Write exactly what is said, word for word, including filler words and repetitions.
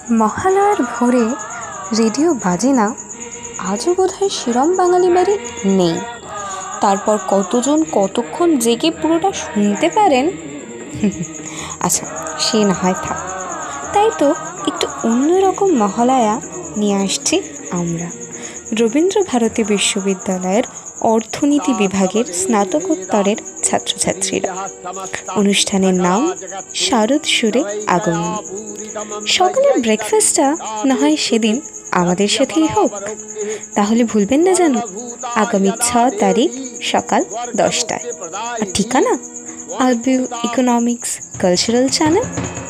মহালয়ার ভোরে রেডিও বাজে না, আজও বোধহয় সেরম বাঙালি বাড়ি নেই। তারপর কতজন কতক্ষণ জেগে পুরোটা শুনতে পারেন, আচ্ছা সে না হয় থাক। তাই তো একটু অন্যরকম মহালয়া নিয়ে আসছি আমরা, রবীন্দ্র ভারতী বিশ্ববিদ্যালয়ের অর্থনীতি বিভাগের স্নাতকোত্তরের ছাত্রছাত্রীরা। অনুষ্ঠানের নাম শারদ সুরে আগমন। সকালের ব্রেকফাস্টটা না হয় সেদিন আমাদের সাথেই হোক। তাহলে ভুলবেন না যেন, আগামী ছ তারিখ সকাল দশটায়। আর ঠিকানা আরবিউ ইকোনমিক্স কালচারাল চ্যানেল,